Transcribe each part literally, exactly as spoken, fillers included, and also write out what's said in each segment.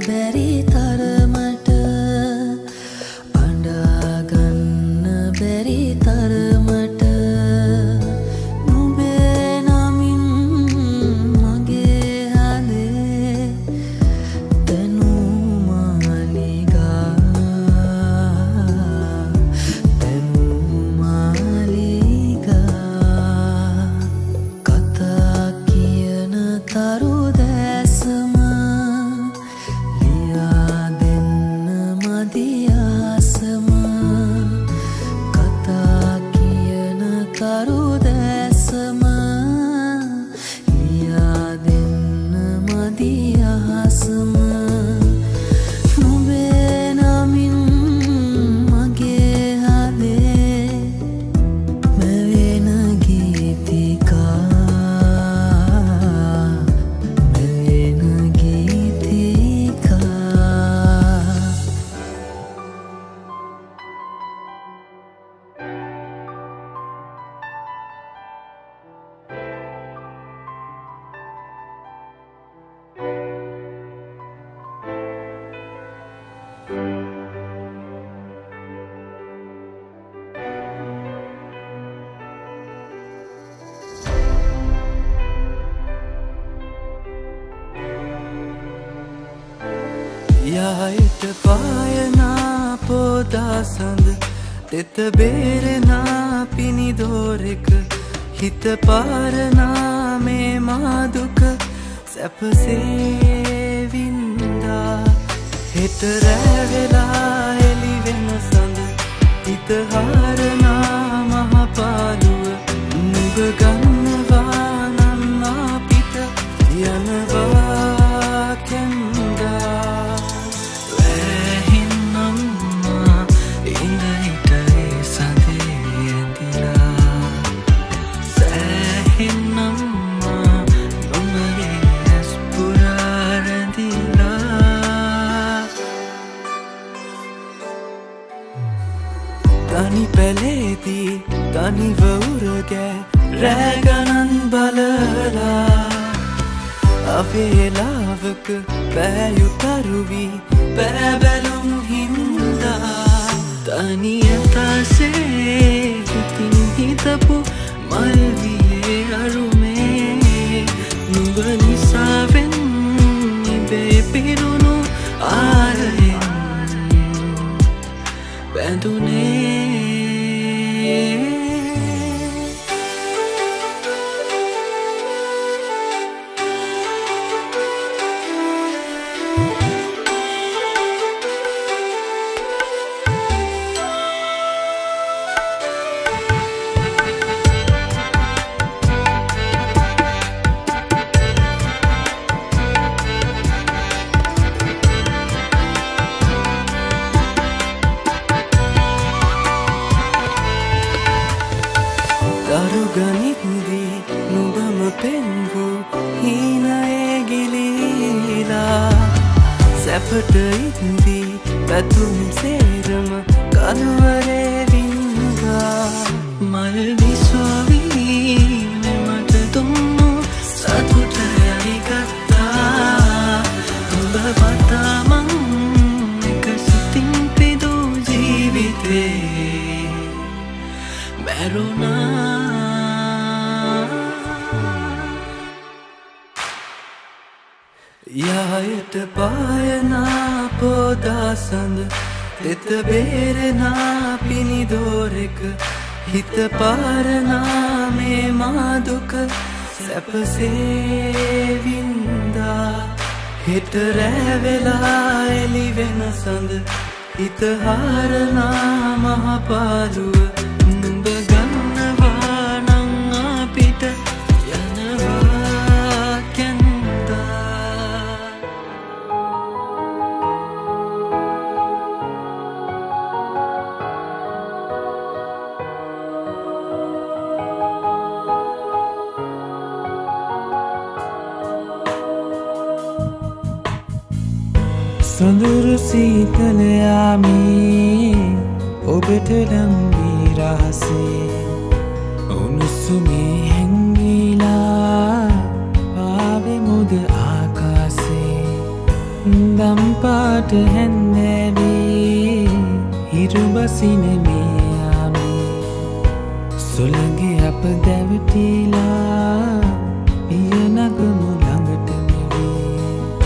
බැරි තරමට අඬගන්න බැරි තරමට නුඹේ නමින් මගේ හදේ තනු මාලිගා තනු මාලිගා කතා කියන තරු දැසම ලියා දෙන්න මදි ආසම කතා කියන තරු දැසම ලියා දෙන්න මදි ආසම නුඹේ නමින් මගේ හදේ මැවෙන ගීතිකා මැවෙන ගීතිකා යහිට පායනා පොදා සඳ තෙත බේරනා පිනිදෝරෙක හිත පාරනා මේ මාදුක සැපසේ වින්දා හෙට රැවෙලා එලි වෙන සඳ හිත හාරනා මහපාලුව නුඹ ගන්නවා නම් අපිට යනවා කැන්දා තනි පැලේදී තනිව උරගෑ රෑගණන් බලලා අවේලාවක පෑයුතරුවී පෑබැලුම් හින්දා තනියතාසේ හිතින් හිතපු මල්වියේ අරුමේ නුඹ නිසාවෙන් ඉබේ පිරුණු ආරයෙන් බැඳුනේ දරුගනිත්දී නුඹම පෙන්වූ හීනයේ ගිලීලා සැපට ඉද්දී පැතුම් සේරම කළුවරේ වින්දා මල් විසවී මට දුන්නු සතුට යයි ගත්තා නුඹ පතාමං එක සිතින් පිදූ ජීවිතේ මැරුණා යහිට පායනා පොදා සඳ තෙත බේරනා පිනිදෝරෙක හිත පාරනා මේ මාදුක සැපසේ වින්දා හෙට රැවෙලා එලි වෙන සඳ හිත හාරනා මහපාලුව නුඹ ගන්නවා නම් අපිට යනවා කැන්දා සොඳුරු සීතල යාමේ ඔබට ලංවී රහසේ උණුසුමේ හැංගිලා පාවෙමුද ආකාසේ දම් පාට හැන්දෑවේ හිරු බසින මේ යාමේ සොළගේ අප දැවටිලා පිය නගමු ළඟට මෙවේ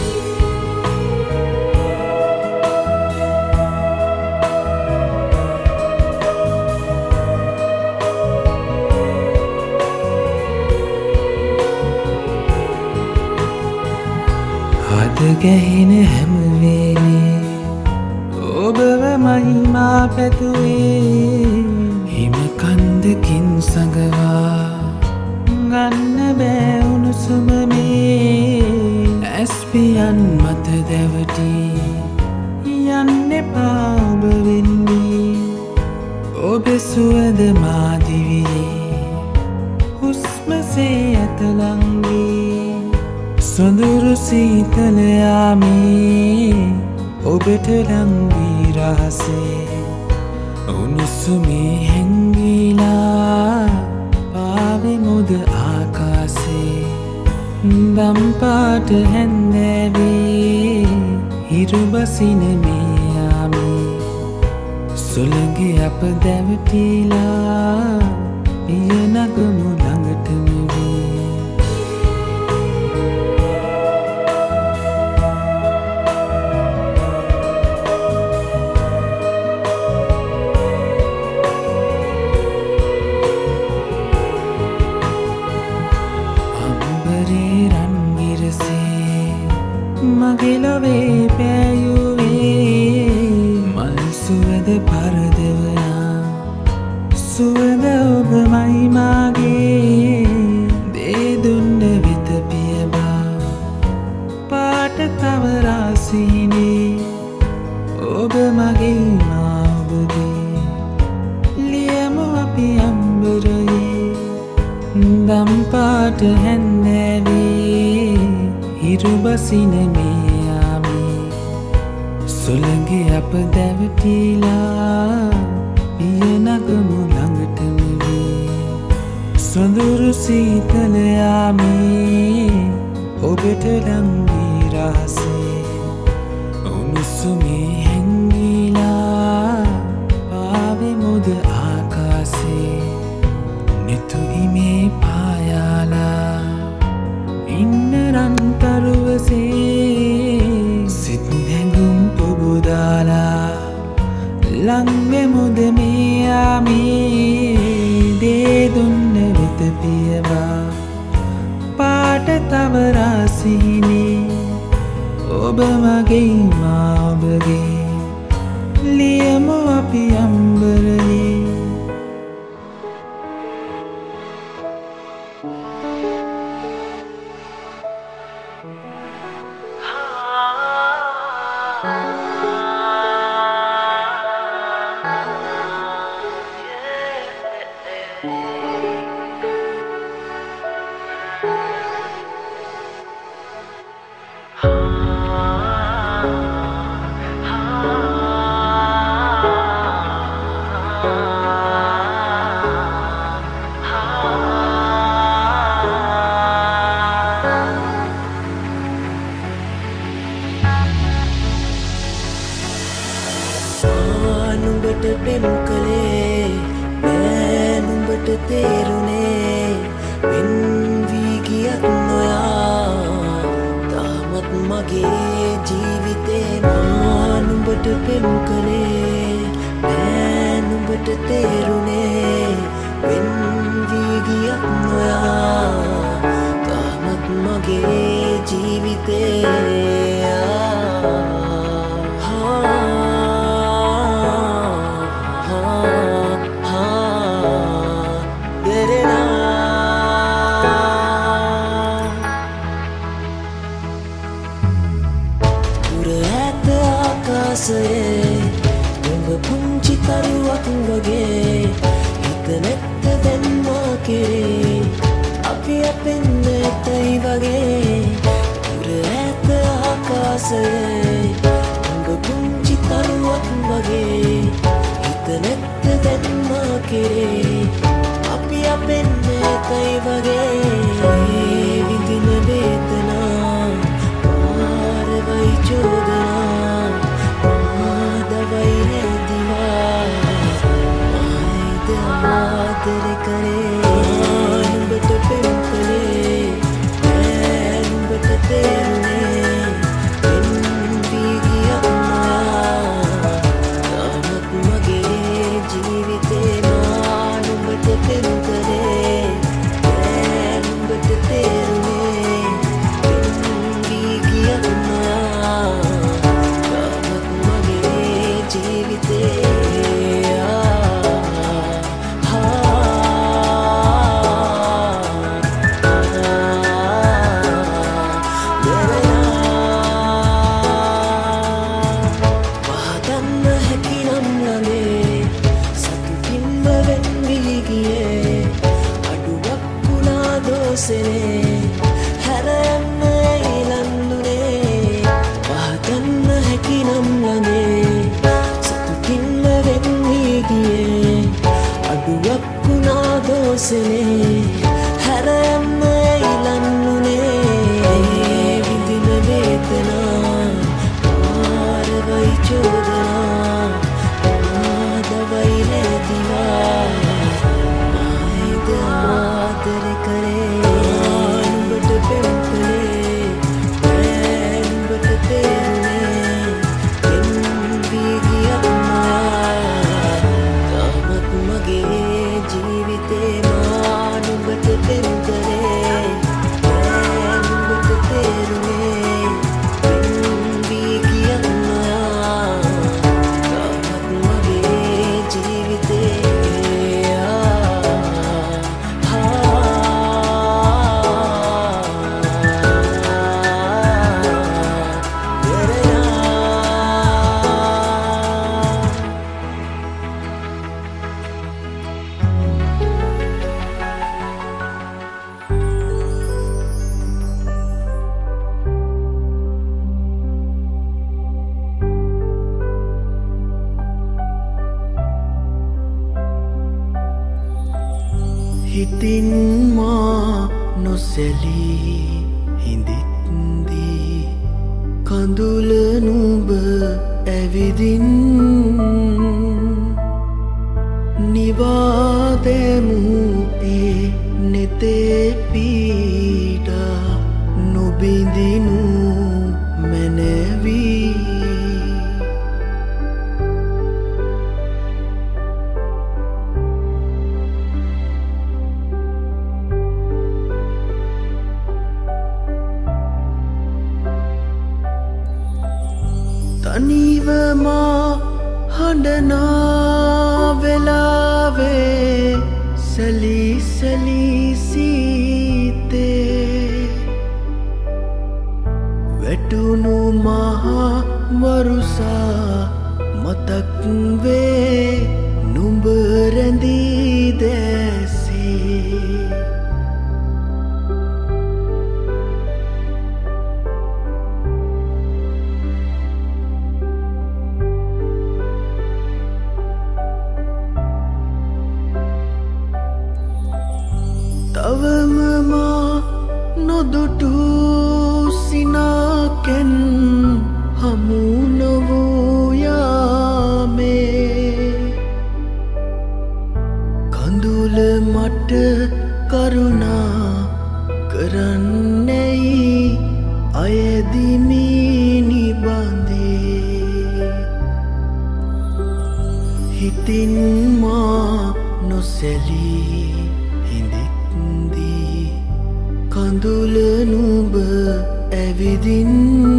හද ගැහෙන හැම වේලේ ඔබව මහිමා පැතුවේ හිම කන්දකින් සඟවා ගන්න බෑ උණුසුම මේ ඇස්පියන් මත දැවටි යන්න එපා ඔබ වෙන්නේ ඔබ සුවඳ මා දිවියේ හුස්මසේ ඇතලංගේ සොඳුරු සීතල යාමේ ඔබට ලංවී රහසේ උණුසුමේ හැංගිලා පාවෙමුද ආකාසේ දම් පාට හැන්දෑවේ හිරු බසින මේ යාමේ සොළගේ අප දැවටිලා පිය නගමු ළඟට මෙවේ මගේ ලොවේ පෑයුවේ මල් සුවඳ පරදවනා සුවඳ ඔබ මහිමාගේ දේ දුන්න වෙත පියබා පාට තවරාසිනේ ඔබ මගේ මා ඔබගේ ලියමු අපි අම්බරයේ දම් පාට හැන්දෑවේ හිරු බසින මේ යාමේ සොළගේ අප දැවටිලා පිය නගමු ළඟට මෙවේ සොඳුරු සීතල යාමේ ඔබට ලංවී රහසේ උණුසුමේ හැංගිලා පාවෙමුද ආකාසේ නිතු ඉමේ පායාලා ඉන්න රන්තරුවසේ සිත් හැඟුම් පොබුදාලා ලංවෙමුද මේ යාමේ දේ දුන්න වෙත පියවා පාට තවරාසිනේ ඔබ මගේ මා ඔබගේ ලියමු අපි අම්බරයේ නුඹට පෙම් කළේ නෑ නුඹට තේරුනේ වෙන් වී ගියත් නොයා තාමත් මගේ ජීවිතේ මා නුඹට පෙම් කළේ නෑ නුඹට තේරුනේ වෙන් වී ගියත් නොයා තාමත් මගේ ජීවිතේ උඹ පුංචි තරුවක් වගේ හිත නැත්ත දැන් මා කෙරේ අපි අපෙන් නැතයි වගේ දුර ඈත ආකාශයේ උඹ පුංචි තරුවක් වගේ හිත නැත්ත දැන් මා කෙරේ අපි අපෙන් නැතයි වගේ විඳින වේදනා පාරවයි චෝදනා හිතින් මා නොසැලී හිඳිත්දී කඳුල නුඹ ඇවිදින් නිවාදෙමු ඒ නෙතේ පීඩා නොබිඳිනු මැනවී තනිවමා හඬනා වෙලාවේ සැලී සැලී සීතේ වැටුණු මහා වරුසා මතක් වේ නුඹ රැඳී දැසේ තවම මා නොදුටු සිනාකෙන් හමු නොවූ යාමේ කඳුල මට කරුණා කරන්නැයි අයදිමි නිබඳේ හිතින් මා නොසැලී කඳුල නුඹ ඇවිදින්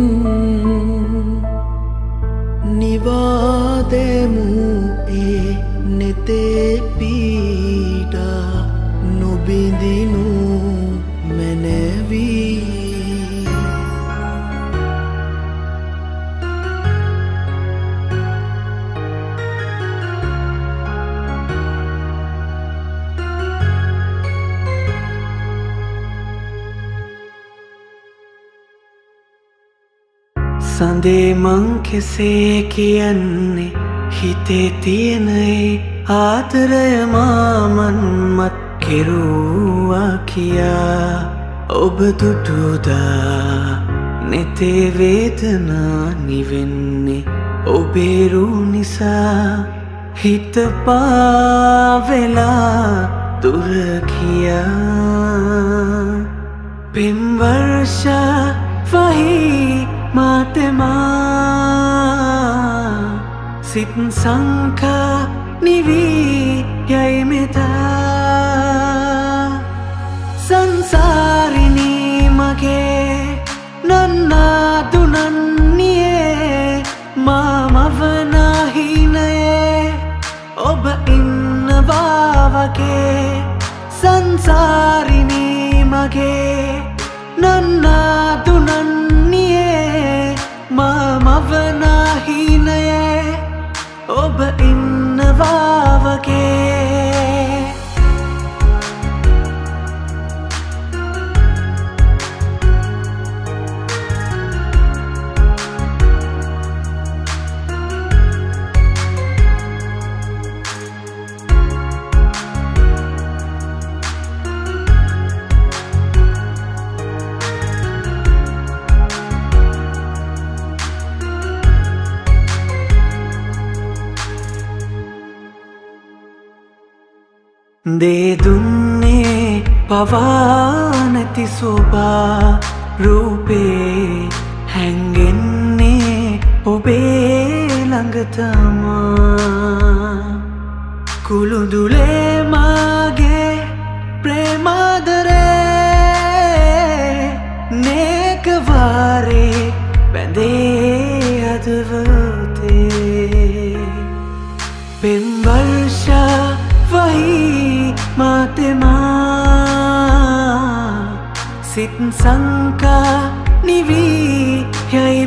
නිවාදෙමු ඒ නෙතේ පීඩා නොබිඳිනු මැනවී සඳේ මං කෙසේ කියන්නේ හිතේ තියෙනේ ආදරය මාමන් මත් කෙරුවා කියා ඔබ දුටුදා නෙතේ වේදනා නිවෙන්නේ ඔබේ රුව නිසා හිත පාවෙලා දුර කියා පෙම් වර්ෂා වහී මාතෙමා සිත් සංකා නිවී යයි මෙතා සංසාරිනී මගේ නන්නා දුනන්නියේ මාමවනාහිනයේ ඔබ ඉන්නවා වගේ සංසාරිනී මගේ නන්නා දුනන්නියේ මාමවනාහිනයේ ඔබ ඉන්නවා වගේ දේ දුන්නේ පවා නැති සෝබා රූපේ හැංගෙන්නේ ඔබේ ළඟ තමා කුළුදුලේ මාගේ ප්‍රේමාදරේ නේක වාරේ බැඳේ හදවතේ පෙම් වර්ෂා වහී මාතෙමා සිත් සංකා නිවී යයි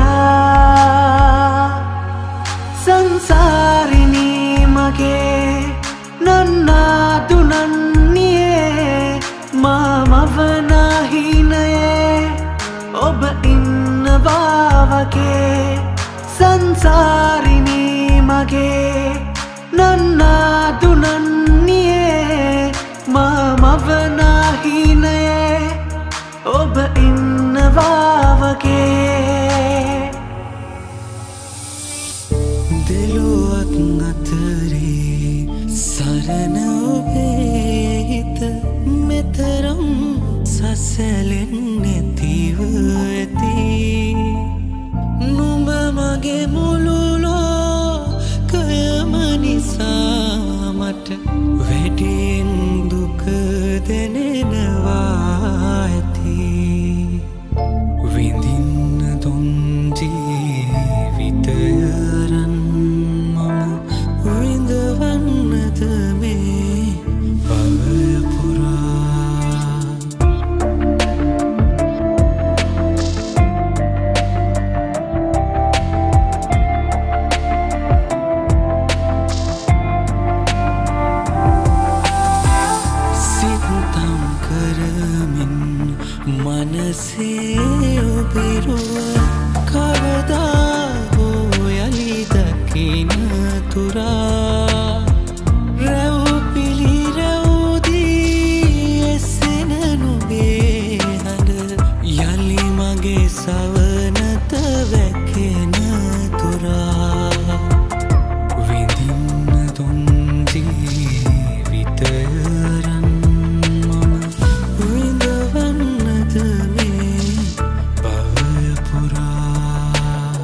මෙතා සංසාරිනී මගේ නන්නා දුනන්නියේ මාමවනාහිනයේ ඔබ ඉන්නවා වගේ සංසාරිනී මගේ නන්නා දුනන්නියේ මාම වගේ දෙලොවත් අතරේ සරණ ඔබේ හිත මෙතරම් සසලෙන්නේ නැතිව ඇති නුඹ මගේ මුළු ලෝකයම නිසා මට වැඩියෙන් දුක දැනෙනවා ඇති විඳින්න දුන් ජීවිතයරන් මම විඳවන්නද මේ භවය පුරා සිතම් කරමින් මනසේ ඔබිරුව කවදා හෝ යලි දකින තුරා රැව් පිළිරැව්දී එසෙන නුඹේ හඬ යලි මගේ සවනත වැකෙන තුරා විඳින්න දුන් ජීවිතයරන් මම විඳවන්නද මේ භවය පුරා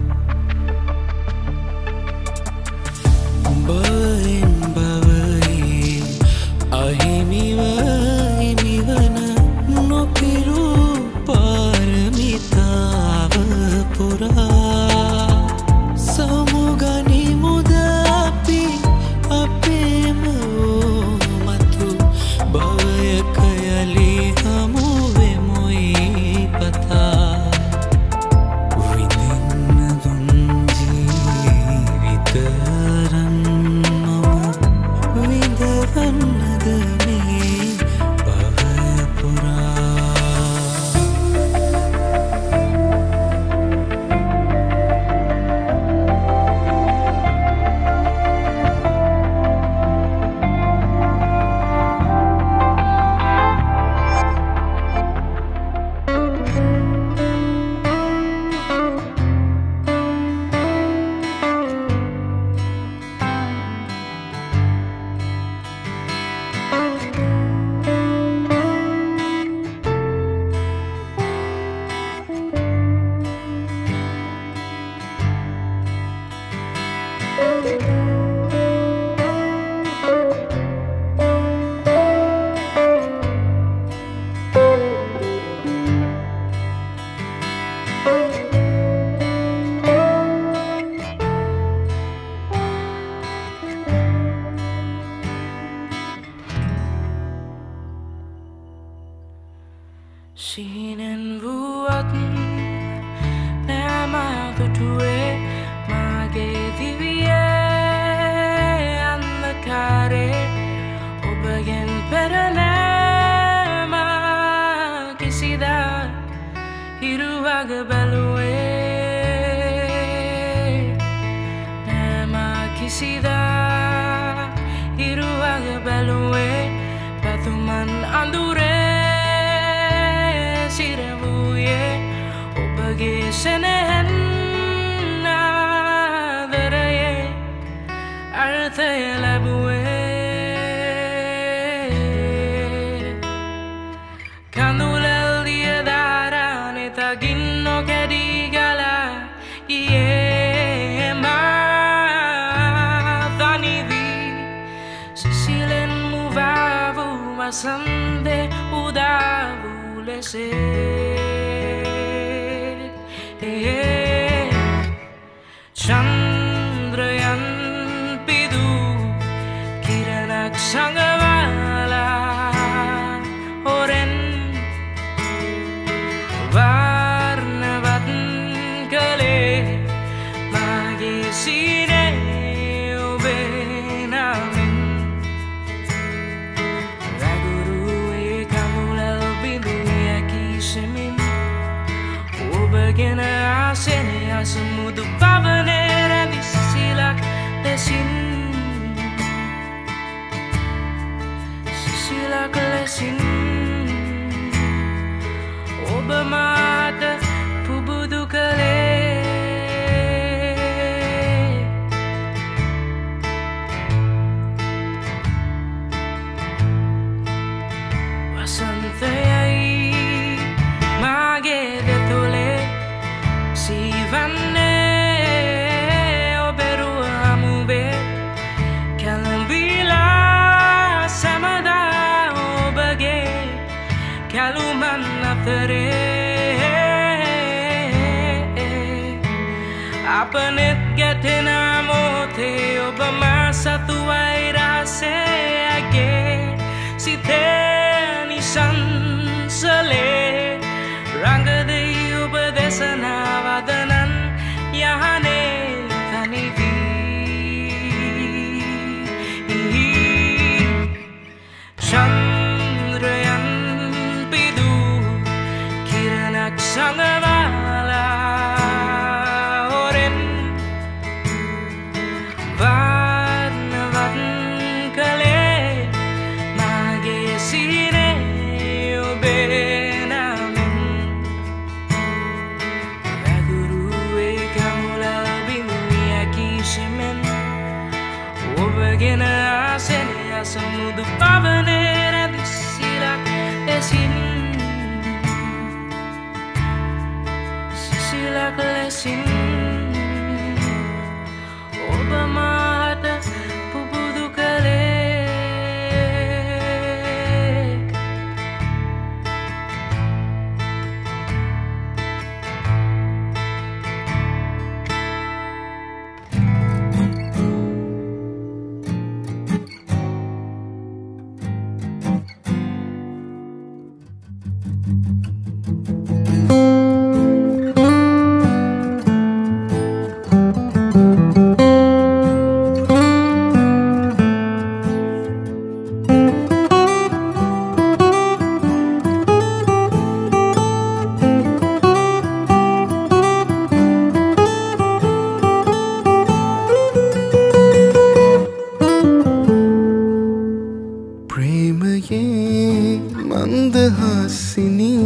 භවයෙන් භවයේ අහිමිව හිමිවන නොපිරූ පාරමිතාව පුරා සමුගනිමුද අපි අපේම මතු භවයක යලි හමුවෙමුයි පතා විඳින්න දුන් ජීවිතරන් මම විඳවන්නද මේ භවය පුරා Sinen buat nama kedua mage divye andakare obagen peranama kisida hiruwaga balwe nama kisida hiruwaga balwe patuman andure siravuye obage senehen nadaraye arthaya labuwe kanulal dia darane taginno kedigala iye ma tanivi sisilen muvavu masande udavu lese Chandrayan pidu kiranak sangawala oren varnavat kale magi sine obenamen raguru e kamulal bindu yaki semin Yahanet gatina mote obama satu wairase age site nisan sale ranga de ubadesana vadanan yahane tanivi Chandrayan pidu kiranak sangavala oren varna vatn kale mage sine obenamen raguru e kamula binuyaki shemen obagena asene asamudu pavanera disilak esin sisilak lesin obamata pupudu kale mandahasini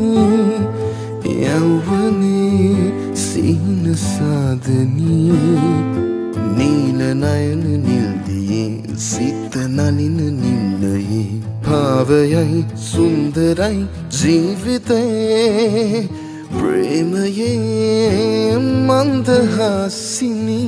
yawvane sina sadani nila nayan nildiye sita nalina nillaye bhavayai sundarai jeevite premaye mandahasini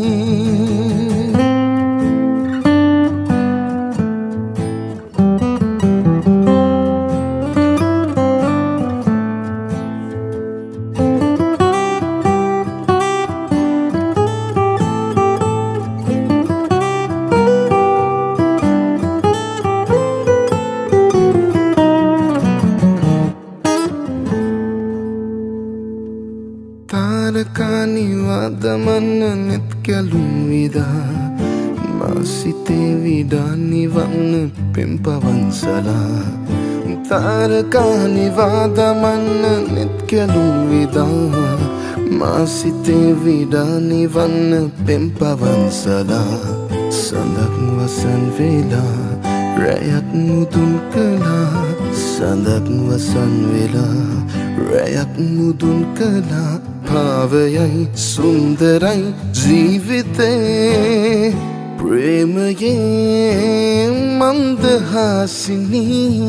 Tarakani wadamanna netkalum vida masite vidani vanna pempawansala Tarakani wadamanna netkalum vida masite vidani vanna pempawansala sandak wasan vela rayak mudun kala sandak wasan vela rayak mudun kala bhavayai sundarai jeevite premaye mandahasini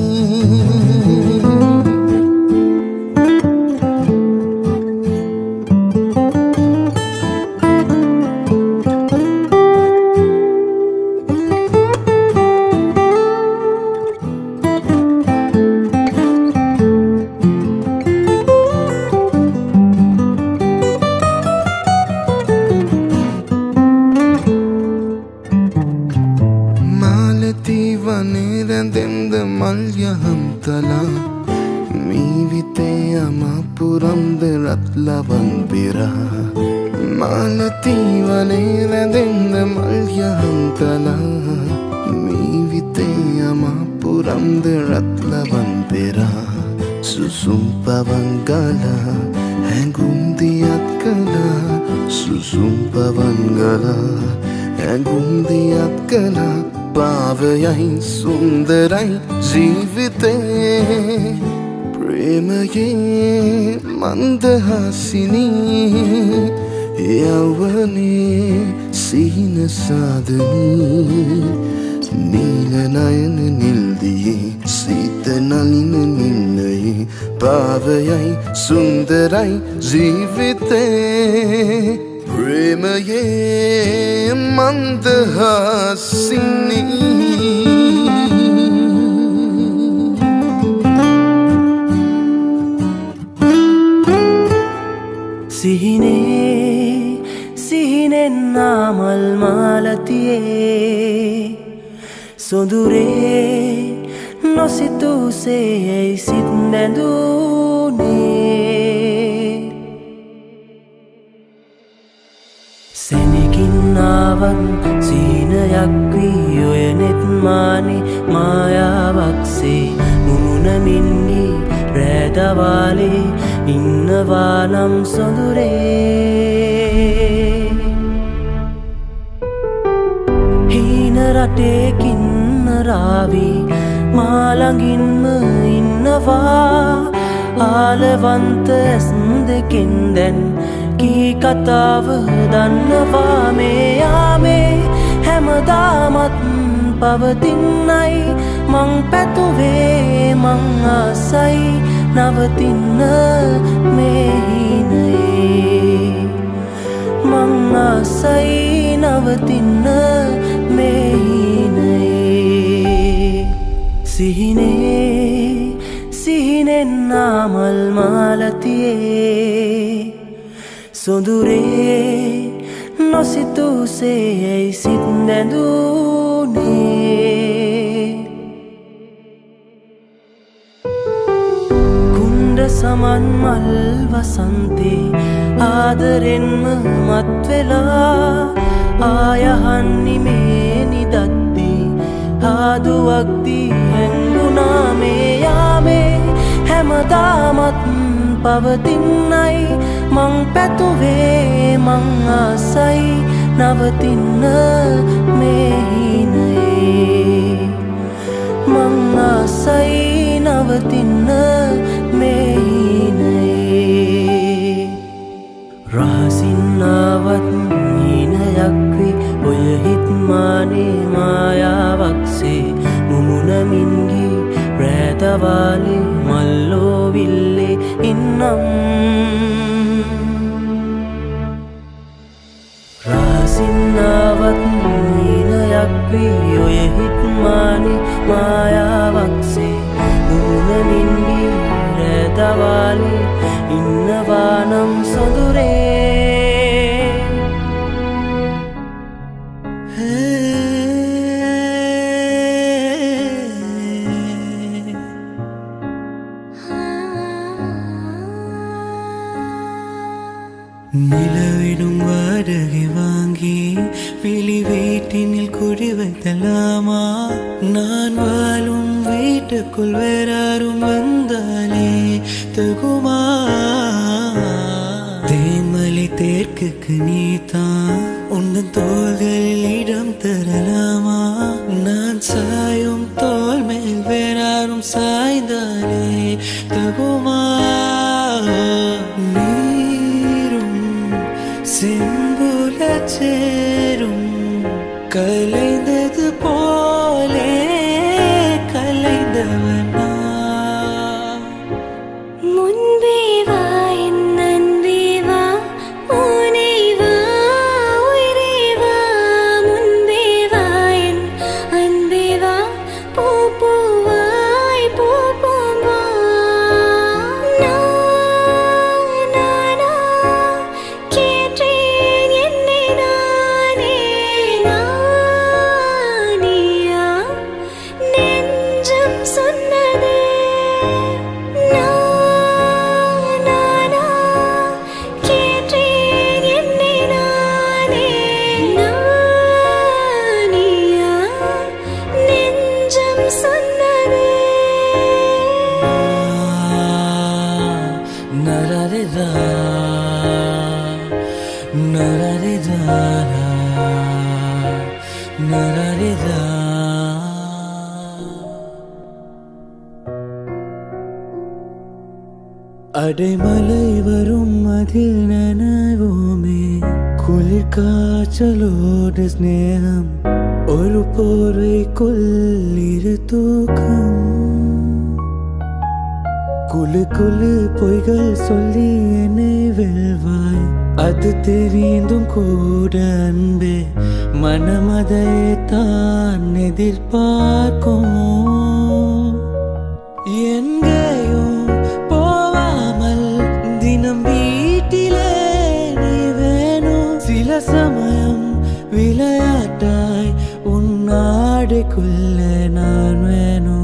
Vanirandenda malyahantala Mivite amapuramde ratlavandira Malati vanirandenda malyahantala Mivite amapuramde ratlavandira Susumpa vangala hangum diatkala Susumpa vangala hangum diatkala bhavayai sundarai jeevite premaye mandahasini yawvane sina sadani nila nayana nildiye sita nalina nillaye bhavayai sundarai jeevite premaye mandahasini Sihine, sihine සිහිනෙන්නාමල් මාලතියේ සොඳුරේ නොසිතූසේයි සිත් බැඳුනේ සෙනකින්නාවන් සීනයක් වී ඔය නෙත්මානෙ මායාවක්සේ මුමුණමින්ගි රෑදවාලේ ඉන්නවානම් සොඳුරේ හීන රටේකින්න රාවී මාළඟින්ම ඉන්නවා ආලවන්ත ඇස් දෙකෙන් දැන් කී කතාව දන්නවා මේ යාමේ හැමදාමත් පවතින්නයි මං පැතුවේ මං ආසයි නවතින්න මේ හීනයේ මං ආසයි නවතින්න මේ හීනයේ සිහිනේ සිහිනෙන්නාමල් මාලතියේ සොඳුරේ නොසිතූසේයි සිත් බැඳුනේ කුණ්ඩ සමන් මල් වසන්තේ ආදරෙන්ම මත්වෙලා ආයහන්නිමේ නිදද්දී ආදුවක්දී හැංගුණා මේ යාමේ හැමදාමත් පවතින්නයි මං පැතුවේ මං ආසයි නවතින්න මේ හීනයේ මං ආසයි නවතින්න මේ හීනයේ රහසින්නාවත් හීනයක් වී ඔය හිත්මානේ මායාවක්සේ මුමුණමින්ගි රෑදවාලේ මල්ලෝවිල්ලේ ඉන්නම් රහසින්නාවත් හීනයක් වී ඔය හිත්මානේ මායාවක්සේ මුමුණමින්ගි රෑදවාලේ ඉන්නවානම් සොඳුරේ நிலவிடும் வாடகை வாங்கி வெளி வீட்டினில் குடி வைத்தலாமா நான் வாழும் வீட்டுக்குள் வேறாரும் வந்தாலே தகுமா தேமலை தேர்க்குக்கு நீதான் உன்னன் தோள்களில் இடம் தரலாமா நான் சாயும் தோல் மேல் வேறாரும் சாய்ந்தாலே தகுமா செம்புல சேரும் கலைந்தது போலே கலைந்தவனா முன்பே வா என் அன்பே வா முனை வா உயிரே வா முன்பே வா என் அன்பே வா பூ பூவாய் பூ பூம்பா அடைமலை வரும் அதில் நனவோமே குளிர் காய்ச்சலோடு ஸ்நேகம் ஒரு போர்வைக்குள் இரு தூக்கம் குழு குழு பொய்கள் சொல்லி என்னை வெல்வாய் அது தெரிந்தும் கூட அன்பே மனமதைத்தான் எதிர்பார்க்கும் எங்கேயும் தினம் வீட்டிலே நீ வேணும் சில சமயம் மாயம் விளையாட்டாய் உன் ஆடைக்குள்ளே நான் வேணும்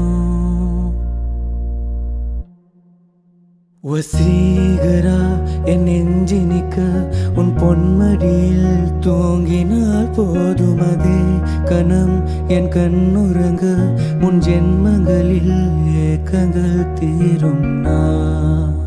வசீகரா என் நெஞ்சினிக்க உன் பொன்மடியில் தூங்கினால் போதும் அதே கணம் என் கண்ணுறங்க உன் ஜென்மங்களில் ஏக்கங்கள் தீரும் நான்